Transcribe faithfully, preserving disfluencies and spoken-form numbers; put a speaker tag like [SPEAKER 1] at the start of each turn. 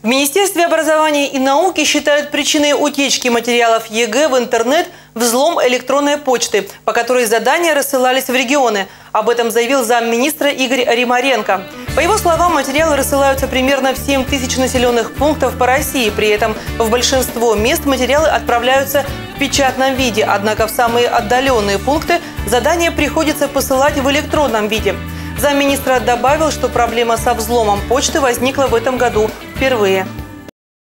[SPEAKER 1] В Министерстве образования и науки считают причиной утечки материалов ЕГЭ в интернет взлом электронной почты, по которой задания рассылались в регионы. Об этом заявил замминистра Игорь Римаренко. По его словам, материалы рассылаются примерно в семь тысяч населенных пунктов по России. При этом в большинство мест материалы отправляются в печатном виде, однако в самые отдаленные пункты задания приходится посылать в электронном виде. Замминистра добавил, что проблема со взломом почты возникла в этом году впервые.